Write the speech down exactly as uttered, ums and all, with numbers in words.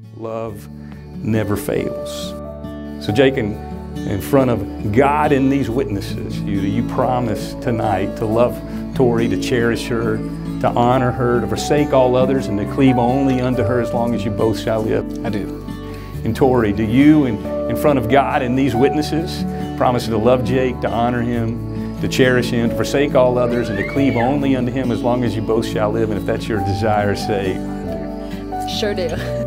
Love never fails. So Jake, in, in front of God and these witnesses, you, you promise tonight to love Tori, to cherish her, to honor her, to forsake all others, and to cleave only unto her as long as you both shall live. I do. And Tori, do you, in, in front of God and these witnesses, promise to love Jake, to honor him, to cherish him, to forsake all others, and to cleave only unto him as long as you both shall live? And if that's your desire, say, I do. Sure do.